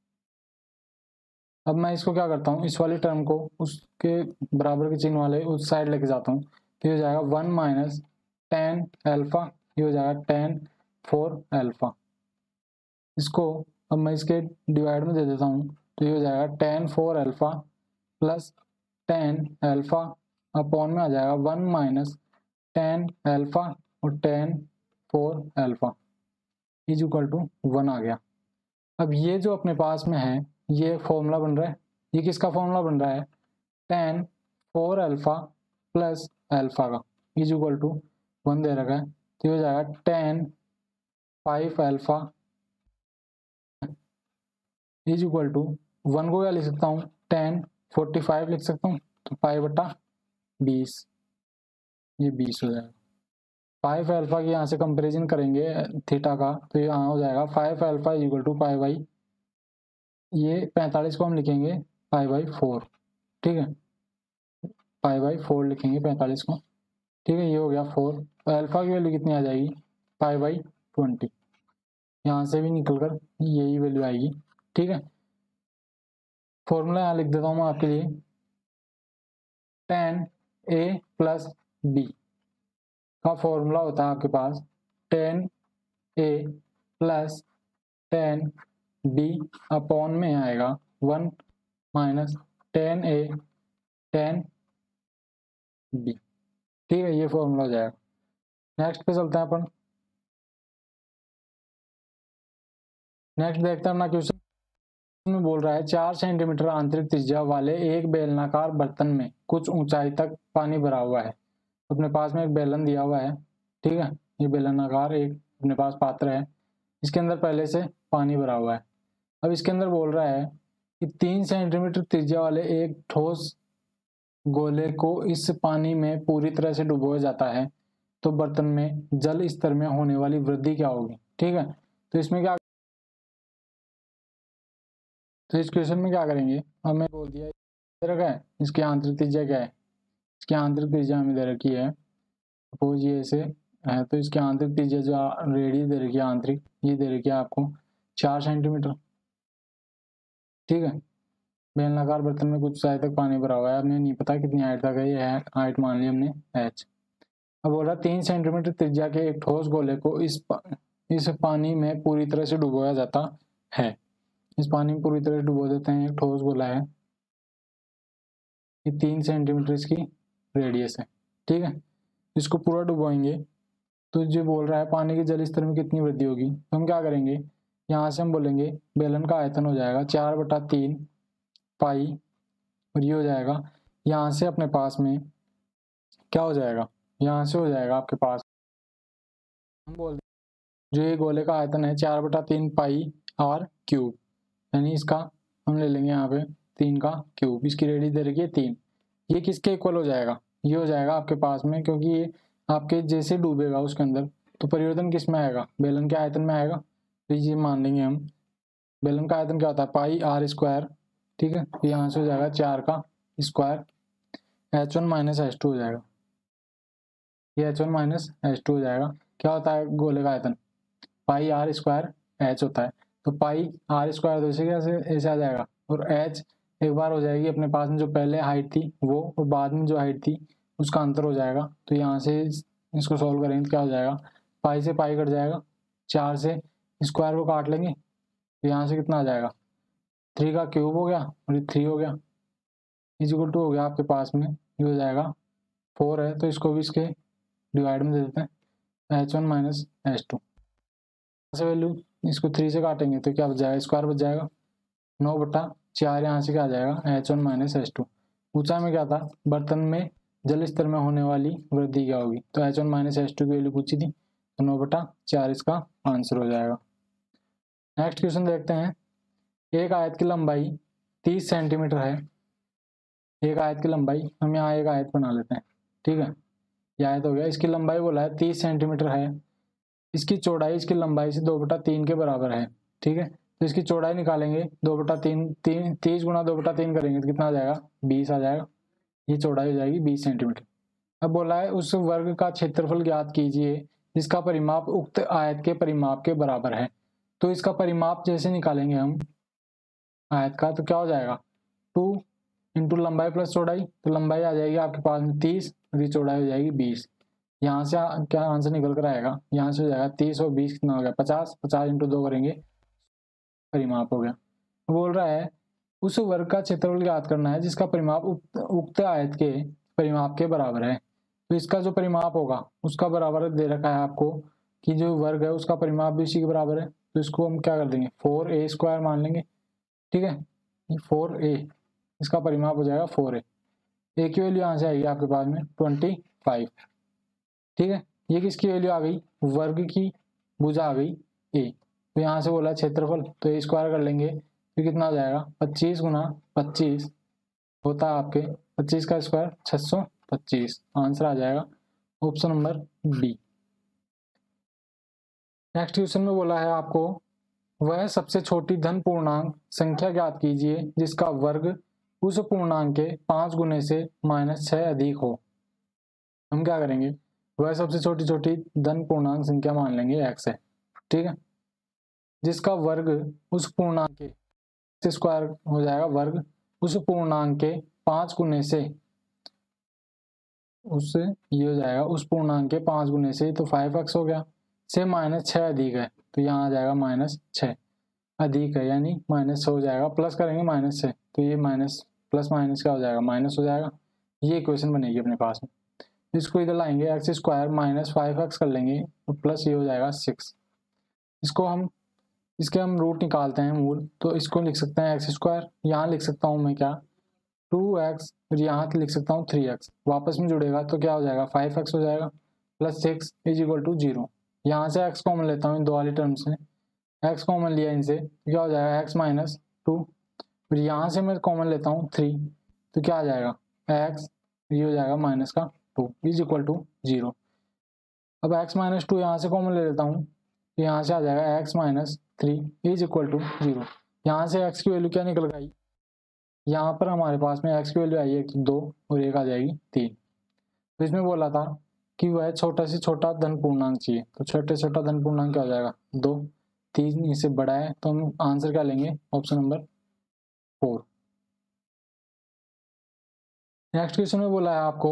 अब मैं इसको क्या करता हूँ, इस वाली टर्म को उसके बराबर के चिन्ह वाले उस साइड लेके जाता हूँ, तो ये हो जाएगा वन माइनस टेन अल्फा, ये हो जाएगा टेन फोर अल्फा। इसको अब मैं इसके डिवाइड में दे देता हूँ, तो ये हो जाएगा tan four alpha plus tan alpha upon में आ जाएगा वन माइनस टेन अल्फा और tan four alpha is equal to one आ गया। अब ये जो अपने पास में है ये फॉर्मूला बन रहा है, ये किसका फॉर्मूला बन रहा है, tan four alpha plus alpha का इज इक्वल टू वन दे रखा है, तो ये हो जाएगा tan five alpha is equal to one को क्या लिख सकता हूँ, टेन फोर्टी फाइव लिख सकता हूँ, तो पाई बटा बीस, ये बीस हो जाएगा। फाइव अल्फा की यहाँ से कंपेरिजन करेंगे थीटा का, तो ये यहाँ हो जाएगा five alpha is equal to pi by, ये पैंतालीस को हम लिखेंगे पाई बाई फोर, ठीक है, पाई बाई फोर लिखेंगे पैंतालीस को, ठीक है, ये हो गया फोर। तो अल्फा की वैल्यू कितनी आ जाएगी, पाई बाई ट्वेंटी, यहाँ से भी निकल कर यही वैल्यू आएगी। ठीक है, फॉर्मूला यहाँ लिख देता हूँ मैं आपके लिए, टेन ए प्लस बी का फॉर्मूला होता है आपके पास tan A plus tan B upon में आएगा one minus tan A tan B. ठीक है, ये फॉर्मूला हो जाएगा। नेक्स्ट पे चलते हैं अपन, नेक्स्ट देखते हैं अपना क्वेश्चन में बोल रहा है चार सेंटीमीटर आंतरिक त्रिज्या वाले एक बेलनाकार बर्तन में कुछ ऊंचाई तक पानी भरा हुआ है। अपने पास में एक बेलन दिया हुआ है, ठीक है, ये बेलनाकार एक अपने पास पात्र है, इसके अंदर पहले से पानी भरा हुआ है। अब इसके अंदर बोल रहा है कि तीन सेंटीमीटर त्रिज्या वाले एक ठोस गोले को इस पानी में पूरी तरह से डुबोया जाता है तो बर्तन में जल स्तर में होने वाली वृद्धि क्या होगी। ठीक है, तो इसमें क्या, तो इस क्वेश्चन में क्या करेंगे, हमें बोल दिया दे रखा है इसकी आंतरिक त्रिज्या क्या है, इसकी आंतरिक त्रिज्या हमें दे रखी है, सपोज ये ऐसे है तो इसकी आंतरिक त्रिज्या जो रेडियस दे रखी है आंतरिक, ये दे रखी है आपको चार सेंटीमीटर। ठीक है, बेलनाकार बर्तन में कुछ ऊंचाई तक पानी भरा हुआ है, हमें नहीं पता कितनी हाइट तक है, ये है हाइट मान ली हमने एच। अब बोल रहा तीन सेंटीमीटर त्रिज्या के एक ठोस गोले को इस पा, इस पानी में पूरी तरह से डुबोया जाता है, इस पानी में पूरी तरह से डुबो देते हैं, एक ठोस गोला है, ये तीन सेंटीमीटर इसकी रेडियस है। ठीक है, इसको पूरा डुबोएंगे तो जो बोल रहा है पानी के जल स्तर में कितनी वृद्धि होगी, तो हम क्या करेंगे, यहाँ से हम बोलेंगे बेलन का आयतन हो जाएगा चार बटा तीन पाई, और ये हो जाएगा यहाँ से अपने पास में क्या हो जाएगा, यहाँ से हो जाएगा आपके पास, हम बोल जो ये गोले का आयतन है चार बटा तीन पाई आर क्यूब, यानी इसका हम ले लेंगे यहाँ पे तीन का क्यूब, इसकी रेडियस दे रखी है तीन, ये किसके इक्वल हो जाएगा, ये हो जाएगा आपके पास में, क्योंकि ये आपके जैसे डूबेगा उसके अंदर तो परिवर्तन किस में आएगा, बेलन के आयतन में आएगा, तो ये मान लेंगे हम, बेलन का आयतन क्या होता है पाई आर स्क्वायर। ठीक है, तो यहाँ से हो जाएगा चार का square, H one minus H two हो जाएगा, ये H one minus H two हो जाएगा। क्या होता है गोले का आयतन, पाई आर स्क्वायर एच होता है, तो पाई आर स्क्वायर तो इसे कैसे ऐसे आ जाएगा, और एच एक बार हो जाएगी अपने पास में जो पहले हाइट थी वो और बाद में जो हाइट थी उसका अंतर हो जाएगा। तो यहाँ से इसको सॉल्व करेंगे तो क्या हो जाएगा, पाई से पाई कट जाएगा, चार से स्क्वायर को काट लेंगे तो यहाँ से कितना आ जाएगा, थ्री का क्यूब हो गया और ये थ्री हो गया, इज इक्वल टू हो गया आपके पास में ये हो जाएगा फोर है, तो इसको भी इसके डिवाइड में दे देते हैं H one minus H two से वैल्यू इसको थ्री से काटेंगे तो क्या बच जाएगा, स्क्वायर बच जाएगा, नौ बटा चार यहाँ से क्या आ जाएगा H one minus H two. ऊंचाई में क्या था, बर्तन में जल स्तर में होने वाली वृद्धि क्या होगी, तो H one minus H two की वैल्यू पूछी थी तो नौ बटा चार इसका आंसर हो जाएगा। नेक्स्ट क्वेश्चन देखते हैं। एक आयत की लंबाई तीस सेंटीमीटर है, एक आयत की लंबाई, हम यहाँ एक आयत बना लेते हैं, ठीक है, ये आयत हो गया, इसकी लंबाई बोला है तीस सेंटीमीटर है, इसकी चौड़ाई इसकी लंबाई से दो बटा तीन के बराबर है, ठीक है, तो इसकी चौड़ाई निकालेंगे, दो बटा तीन तीन तीस गुना दो बटा तीन करेंगे तो कितना आ जाएगा, बीस आ जाएगा, ये चौड़ाई हो जाएगी बीस सेंटीमीटर। अब बोला है उस वर्ग का क्षेत्रफल ज्ञात कीजिए जिसका परिमाप उक्त आयत के परिमाप के बराबर है। तो इसका परिमाप जैसे निकालेंगे हम आयत का तो क्या हो जाएगा, टू इंटू लंबाई प्लस चौड़ाई, तो लंबाई आ जाएगी आपके पास में तीस और ये चौड़ाई हो जाएगी बीस। यहाँ से आ, क्या आंसर निकल कर आएगा, यहाँ से हो जाएगा तीस और बीस कितना हो गया, पचास, पचास इंटू दो करेंगे परिमाप हो गया। बोल रहा है उस वर्ग का क्षेत्रफल ज्ञात करना है जिसका परिमाप उक्त, उक्त आयत के परिमाप के बराबर है। तो इसका जो परिमाप होगा उसका बराबर दे रखा है आपको कि जो वर्ग है उसका परिमाप भी इसी के बराबर है, तो इसको हम क्या कर देंगे फोर ए स्क्वायर मान लेंगे, ठीक है, ये फोर ए इसका परिमाप हो जाएगा फोर ए, ए की वैल्यू यहाँ से आएगी आपके पास में ट्वेंटी फाइव, ठीक है, ये किसकी वैल्यू आ गई, वर्ग की भुजा आ गई ए, तो यहाँ से बोला क्षेत्रफल तो ए स्क्वायर कर लेंगे तो कितना हो जाएगा, पच्चीस गुना पच्चीस होता है आपके पच्चीस का स्क्वायर छह सौ पच्चीस, आंसर आ जाएगा option number B. Next question में बोला है आपको वह सबसे छोटी धन पूर्णांक संख्या ज्ञात कीजिए जिसका वर्ग उस पूर्णांक के पांच गुने से माइनस छह अधिक हो। हम क्या करेंगे, वह सबसे छोटी छोटी धन पूर्णांक संख्या मान लेंगे एक्स है, ठीक है, जिसका वर्ग उस पूर्णांक के स्क्वायर हो जाएगा वर्ग उस पूर्णांक के पांच गुने से, उस ये हो जाएगा उस पूर्णांक के पांच गुने से, तो फाइव एक्स हो गया, से माइनस छः अधिक है तो यहाँ आ जाएगा माइनस छः अधिक है यानी माइनस हो जाएगा, प्लस करेंगे माइनस से तो ये माइनस प्लस माइनस क्या हो जाएगा माइनस हो जाएगा, ये इक्वेशन बनेगी अपने पास में। इसको इधर लाएंगे x square minus five x कर लेंगे और प्लस ये हो जाएगा सिक्स, इसको हम इसके हम रूट निकालते हैं मूल, तो इसको लिख सकते हैं एक्स स्क्वायर, यहाँ लिख सकता हूँ मैं क्या टू एक्स और यहाँ लिख सकता हूँ थ्री एक्स, वापस में जुड़ेगा तो क्या हो जाएगा फाइव एक्स हो जाएगा plus six is equal to zero. यहाँ से एक्स कॉमन लेता हूँ इन दो वाली टर्म्स में, एक्स कॉमन लिया इनसे तो क्या हो जाएगा एक्स माइनस टू, फिर यहाँ से मैं कॉमन लेता हूँ थ्री तो क्या आ जाएगा एक्स, ये हो जाएगा माइनस का two is equal to zero. अब एक्स माइनस टू यहाँ से कॉमन ले लेता हूँ तो यहाँ से आ जाएगा x minus three is equal to zero. यहाँ से एक्स की वैल्यू क्या निकल गई, यहाँ पर हमारे पास में एक्स की वैल्यू आई है एक तो दो और एक आ जाएगी तीन। तो इसमें बोला था कि वह छोटा से छोटा धन पूर्णांक चाहिए, तो छोटे से छोटा धन पूर्णांक क्या हो जाएगा दो, तीन इससे बड़ा है तो हम आंसर क्या लेंगे option number four. Next question में बोला है आपको,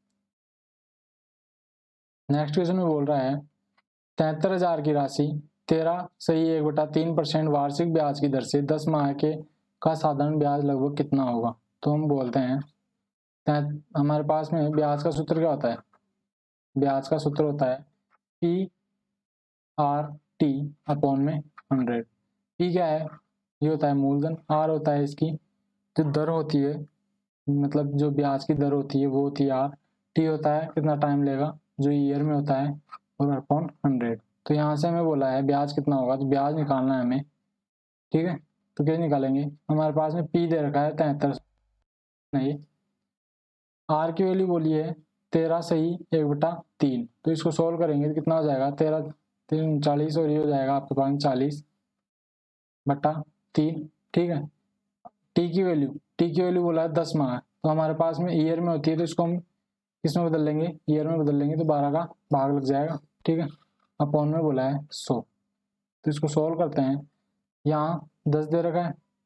नेक्स्ट क्वेश्चन में बोल रहा है तिहत्तर हजार की राशि तेरह सही एक बटा तीन परसेंट वार्षिक ब्याज की दर से दस माह के का साधारण ब्याज लगभग कितना होगा। तो हम बोलते हैं हमारे पास में ब्याज का सूत्र क्या होता है, ब्याज का सूत्र होता है पी आर टी अपॉन में हंड्रेड। पी क्या है, ये होता है मूलधन, आर होता है इसकी जो दर होती है मतलब जो ब्याज की दर होती है वो होती है आर, टी होता है कितना टाइम लेगा जो ईयर में होता है और अपॉन हंड्रेड। तो यहाँ से हमें बोला है ब्याज कितना होगा, तो ब्याज निकालना है हमें, ठीक है, तो कैसे निकालेंगे, हमारे पास में पी दे रखा है तिहत्तर नहीं, आर की वैल्यू बोली है तेरह सही एक बटा तीन, तो इसको सोल्व करेंगे तो कितना हो जाएगा तेरह तीन चालीस और ये हो जाएगा आपके पास चालीस बटा तीन, ठीक है। टी की वैल्यू टी की वैल्यू बोला है दस माह, तो हमारे पास में ईयर में होती है तो इसको हम किस में बदल लेंगे, ईयर में बदल लेंगे तो बारह का भाग लग जाएगा, ठीक है, अपॉन में बोला है सौ, तो इसको सोल्व करते हैं, यहाँ दस दे रखा है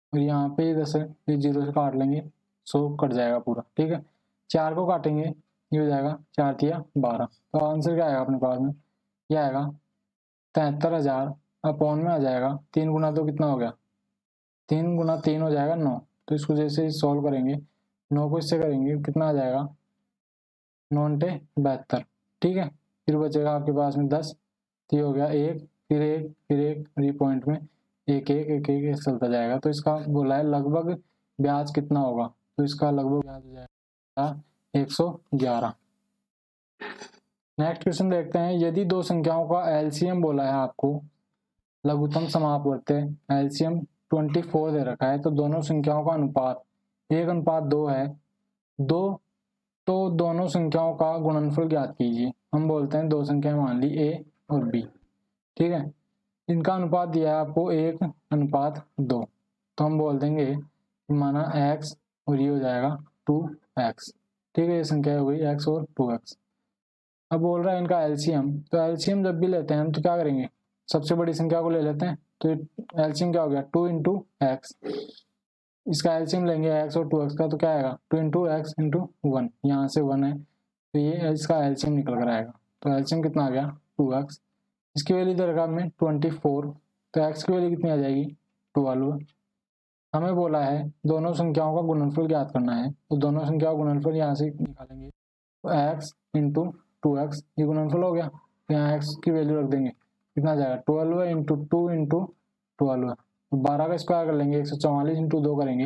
और यहाँ पे ये दस है, ये जीरो से काट लेंगे, सौ कट जाएगा पूरा। ठीक है, चार को काटेंगे, ये हो जाएगा चार तिया बारह। तो आंसर क्या आएगा अपने पास में, ये आएगा तिहत्तर हजार अपॉन में आ जाएगा तीन गुना दो कितना हो गया, तीन गुना तीन हो जाएगा नौ। तो इसको जैसे ही सॉल्व करेंगे, नौ को इससे करेंगे कितना आ जाएगा, नौ अंटे बहत्तर। ठीक है, फिर बचेगा आपके पास में दस, तो ये हो गया एक, फिर एक, फिर एक, ये पॉइंट में एक एक एक एक चलता जाएगा। तो इसका बोला है लगभग ब्याज कितना होगा, तो इसका लगभग ब्याज हो जाएगा एक सौ ग्यारह। नेक्स्ट क्वेश्चन देखते हैं, यदि दो संख्याओं का एलसीएम बोला है आपको, लघुत्तम समापवर्त एलसीएम चौबीस दे रखा है, तो दोनों संख्याओं का अनुपात एक अनुपात दो है, दो तो दोनों संख्याओं का गुणनफल ज्ञात कीजिए। हम बोलते हैं दो संख्याएं मान ली ए और बी। ठीक है, इनका अनुपात दिया है आपको एक अनुपात दो, तो हम बोल देंगे माना x और ये हो जाएगा टू एक्स। ठीक है, ये संख्या हो गई x और टू एक्स। अब बोल रहा है इनका एलसीएम, तो एलसीएम जब भी लेते हैं हम तो क्या करेंगे, सबसे बड़ी संख्या को ले लेते हैं, तो एलसीएम क्या हो गया टू इंटू एक्स। इसका एलसीएम लेंगे x और टू एक्स का, तो क्या आएगा two into x into one, यहाँ से वन है तो ये इसका एलसीएम निकल कर आएगा। तो एलसीएम कितना आ गया टू एक्स। इसकी वैल्यू दे रखा में ट्वेंटी फोर, तो x की वैल्यू कितनी आ जाएगी ट्वेल्व। हमें बोला है दोनों संख्याओं का गुणनफल ज्ञात करना है, तो दोनों संख्याओं का गुणनफल यहाँ से निकालेंगे, तो x इंटू टू एक्स ये गुणनफल हो गया, तो यहाँ x की वैल्यू रख देंगे, कितना आ जाएगा twelve into two into twelve, बारह का स्क्वायर कर लेंगे, एक सौ चौवालीस इंटू दो करेंगे,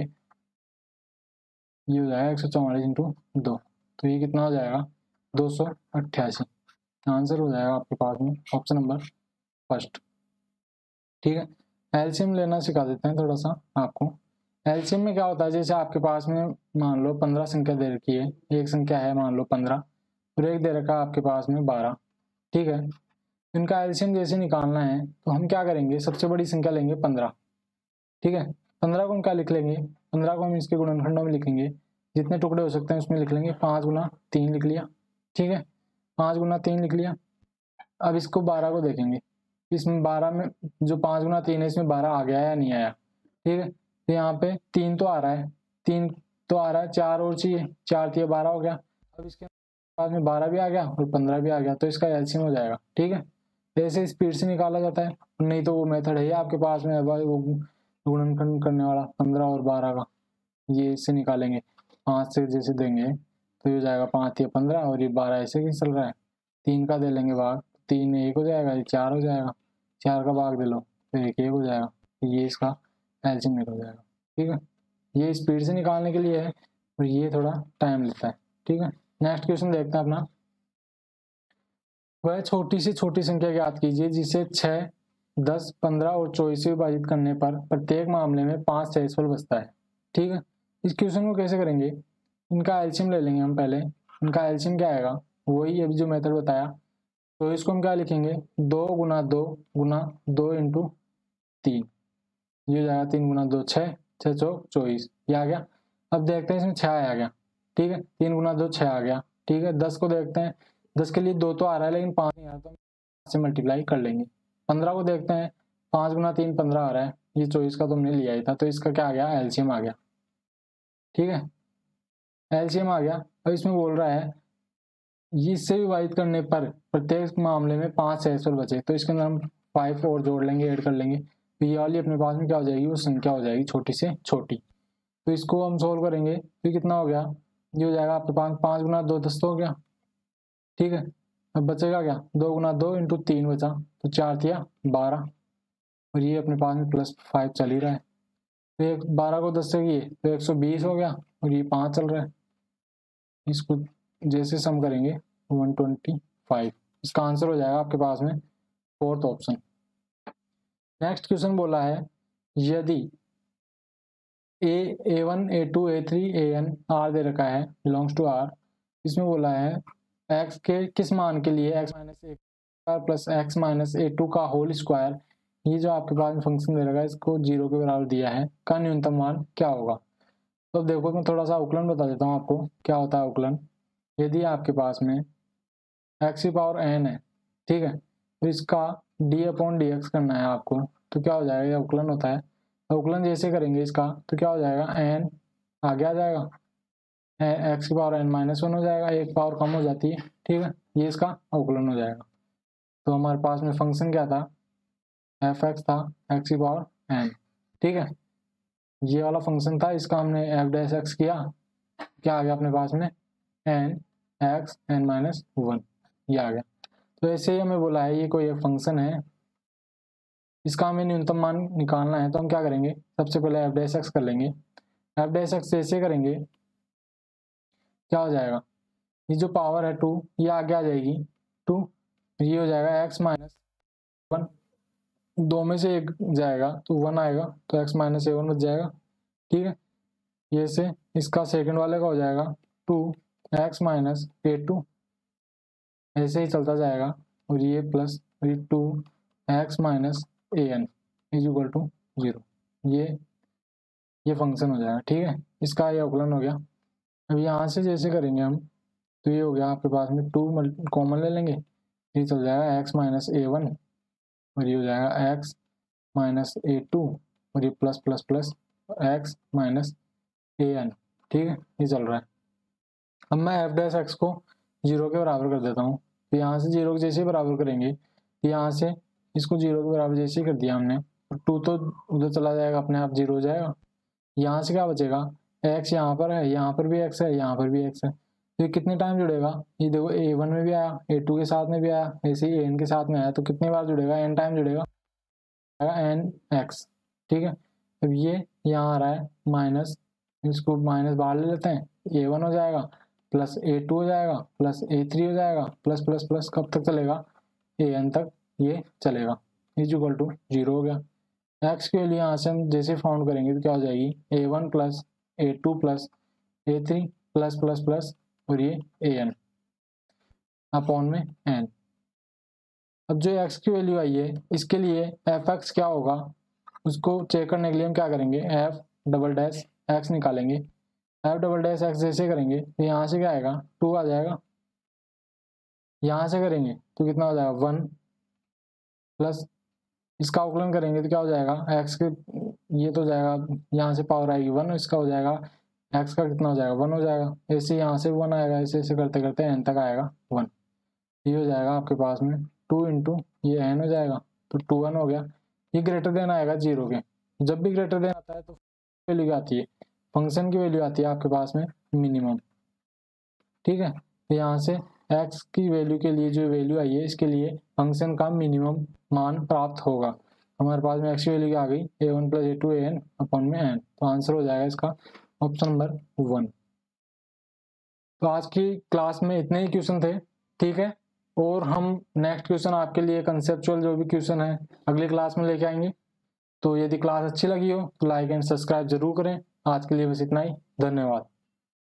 ये हो जाएगा एक सौ चौवालीस इंटू दो, तो ये कितना हो जाएगा दो सौ अट्ठासी। आंसर हो जाएगा आपके पास में ऑप्शन नंबर फर्स्ट। ठीक है, एलसीएम लेना सिखा देते हैं थोड़ा सा आपको। एलसीएम में क्या होता है, जैसे आपके पास में मान लो पंद्रह संख्या दे रखी है, एक संख्या है मान लो पंद्रह और एक दे रखा है आपके पास में बारह। ठीक है, इनका एलसीएम जैसे निकालना है तो हम क्या करेंगे, सबसे बड़ी संख्या लेंगे पंद्रह। ठीक है, पंद्रह को हम क्या लिख लेंगे, पंद्रह को हम इसके गुणनखंडों में लिखेंगे, जितने टुकड़े हो सकते हैं उसमें लिख लेंगे, पाँच गुना तीन लिख लिया। ठीक है, पाँच गुना तीन लिख लिया। अब इसको बारह को देखेंगे, इसमें बारह में जो पाँच गुना तीन है इसमें बारह आ गया या नहीं आया। ठीक है, तो यहाँ पे तीन तो आ रहा है, तीन तो आ रहा है, चार और चाहिए, चार तीन बारह हो गया। अब इसके बाद में बारह भी आ गया और पंद्रह भी आ गया, तो इसका एलसीएम हो जाएगा। ठीक है, ऐसे स्पीड से निकाला जाता है, नहीं तो वो मेथड है आपके पास में वो गुणनखंड करने वाला पंद्रह और बारह का, ये इससे निकालेंगे, पाँच से जैसे देंगे तो ये हो जाएगा पाँच या पंद्रह और ये बारह ऐसे ही चल रहा है, तीन का दे लेंगे भाग, तीन एक हो जाएगा, ये चार हो जाएगा, चार का भाग दे लो तो एक एक हो जाएगा, ये इसका एलसीएम निकल जाएगा। ठीक है, ये स्पीड से निकालने के लिए है और ये थोड़ा टाइम लेता है। ठीक है, नेक्स्ट क्वेश्चन देखते हैं अपना, वह छोटी से छोटी संख्या ज्ञात कीजिए जिसे छः दस पंद्रह और चौबीस से विभाजित करने पर प्रत्येक मामले में पाँच शेषफल बचता है। ठीक है, इस क्वेश्चन को कैसे करेंगे, इनका एलसीएम ले लेंगे हम पहले, इनका एलसीएम क्या आएगा वही अभी जो मेथड बताया, तो इसको हम क्या लिखेंगे दो गुना दो गुना दो इंटू तीन, ये हो जाएगा तीन गुना दो छः, छः चौक चौबीस, ये आ गया। अब देखते हैं इसमें छः आ गया। ठीक है, तीन गुना दो छः आ गया। ठीक है, दस को देखते हैं, दस के लिए दो तो आ रहा है लेकिन पाँच नहीं आ रहा, तो हम से मल्टीप्लाई कर लेंगे। पंद्रह को देखते हैं, पाँच गुना तीन पंद्रह आ रहा है, ये चौबीस का तुमने लिया ही था, तो इसका क्या आ गया एलसीएम आ गया। ठीक है, एलसीएम आ गया। अब इसमें बोल रहा है इससे विभाजित करने पर प्रत्येक मामले में पाँच शेषफल बचे, तो इसके अंदर हम फाइव और जोड़ लेंगे, ऐड कर लेंगे, तो ये वाली अपने पास में क्या हो जाएगी वो संख्या हो जाएगी छोटी से छोटी। तो इसको हम सोल्व करेंगे तो कितना हो गया, ये हो जाएगा आपके पास पाँच गुना दो दस तो हो गया। ठीक है, अब बचेगा क्या, दो गुना दो इंटू तीन बचा, तो चार थिया बारह और ये अपने पास में प्लस फाइव चल ही रहा है, तो एक बारह को दस से किए तो एक सौ बीस हो गया और ये पाँच चल रहा है, इसको जैसे सम करेंगे वन ट्वेंटी फाइव, इसका आंसर हो जाएगा आपके पास में फोर्थ ऑप्शन। नेक्स्ट क्वेश्चन बोला है यदि a a one a two a three a n R दे रखा है बिलोंग्स टू आर, इसमें बोला है x के किस मान के लिए x minus a plus x minus a two का होल स्क्वायर, ये जो आपके पास में फंक्शन दे रखा है इसको जीरो के बराबर दिया है, का न्यूनतम मान क्या होगा। तो देखो मैं थोड़ा सा उकलन बता देता हूँ आपको क्या होता है उकलन। यदि आपके पास में एक्स की पावर एन है, ठीक है, तो इसका डी अपॉन डी एक्स करना है आपको, तो क्या हो जाएगा, यह उकलन होता है अवकलन जैसे करेंगे इसका तो क्या हो जाएगा, एन आगे आ जाएगा, एक्स की पावर एन माइनस वन हो जाएगा, एक पावर कम हो जाती है, ठीक है, ये इसका अवकलन हो जाएगा। तो हमारे पास में फंक्शन क्या था, एफ एक्स था, एक्स की पावर एन, ठीक है, ये वाला फंक्शन था, इसका हमने एफ डैश एक्स किया, क्या आ गया अपने पास में, n x n minus one, ये आ गया। तो ऐसे ही हमें बोला है ये कोई एक फंक्शन है, इसका हमें न्यूनतम मान निकालना है, तो हम क्या करेंगे, सबसे पहले एफ डैश एक्स कर लेंगे। एफ डैश एक्स ऐसे करेंगे क्या हो जाएगा, ये जो पावर है टू ये आगे आ जाएगी टू, ये हो जाएगा एक्स माइनस वन, दो में से एक जाएगा तो वन आएगा, तो एक्स माइनस ए वन बच जाएगा, ठीक है। ये से इसका सेकंड वाले का हो जाएगा two x minus a two, ऐसे ही चलता जाएगा, और ये प्लस ये two x minus a n is equal to zero, ये ये फंक्शन हो जाएगा, ठीक है, इसका ये अवकलन हो गया। अब यहाँ से जैसे करेंगे हम, तो ये हो गया आपके पास में टू कॉमन ले लेंगे, ये चल जाएगा एक्स माइनस ए वन, और ये हो जाएगा एक्स माइनस ए टू, और ये plus plus plus x minus a n, ठीक है, ये चल रहा है। अब मैं एफ डैश एक्स को जीरो के बराबर कर देता हूँ, तो यहाँ से जीरो के जैसे बराबर करेंगे, तो यहाँ से इसको जीरो के बराबर जैसे ही कर दिया हमने, और टू तो उधर चला जाएगा, अपने आप जीरो हो जाएगा। यहाँ से क्या बचेगा, एक्स यहाँ पर है, यहाँ पर भी एक्स है, यहाँ पर भी एक्स है, तो ये कितने टाइम जुड़ेगा, ये देखो ए वन में भी आया, ए टू के साथ में भी आया, ऐसे ही एन के साथ में आया, तो कितनी बार जुड़ेगा, एन टाइम जुड़ेगा, एन एक्स, ठीक है। अब ये यहाँ आ रहा है माइनस, इसको माइनस बाहर ले लेते हैं, ए वन हो जाएगा प्लस ए टू हो जाएगा प्लस ए थ्री हो जाएगा, प्लस प्लस प्लस कब तक चलेगा, ए एन तक ये चलेगा, इज इक्वल टू जीरो हो गया। एक्स के लिए यहाँ से हम जैसे फाउंड करेंगे तो क्या हो जाएगी, a one plus a two plus a three plus plus plus और ये ए एन अपॉन में एन। अब जो एक्स की वैल्यू आई है इसके लिए एफ एक्स क्या होगा, उसको चेक करने के लिए हम क्या करेंगे, एफ डबल डैश एक्स निकालेंगे। एफ डबल डैश एक्स जैसे करेंगे तो यहाँ से क्या आएगा, टू आ जाएगा, यहाँ से करेंगे तो कितना हो जाएगा, वन प्लस इसका अवकलन करेंगे तो क्या हो जाएगा, एक्स के ये तो जाएगा, यहाँ से पावर आएगी वन, इसका हो जाएगा एक्स का कितना हो जाएगा, वन हो जाएगा, ऐसे यहाँ से वन आएगा, ऐसे ऐसे करते करते एन तक आएगा वन, ये हो जाएगा आपके पास में टू इंटू ये एन हो जाएगा, तो टू वन हो गया। ये ग्रेटर देन आएगा जीरो के, जब भी ग्रेटर देन आता है तो वैल्यू आती है, फंक्शन की वैल्यू आती है आपके पास में मिनिमम, ठीक है। तो यहाँ से एक्स की वैल्यू के लिए जो वैल्यू आई है इसके लिए फंक्शन का मिनिमम मान प्राप्त होगा। हमारे पास में एक्स की वैल्यू आ गई a one plus a two a n upon में एन, तो आंसर हो जाएगा इसका ऑप्शन नंबर वन। तो आज की क्लास में इतने ही क्वेश्चन थे, ठीक है, और हम नेक्स्ट क्वेश्चन आपके लिए कंसेप्चुअल जो भी क्वेश्चन है अगली क्लास में लेके आएंगे। तो यदि क्लास अच्छी लगी हो तो लाइक एंड सब्सक्राइब जरूर करें। आज के लिए बस इतना ही, धन्यवाद।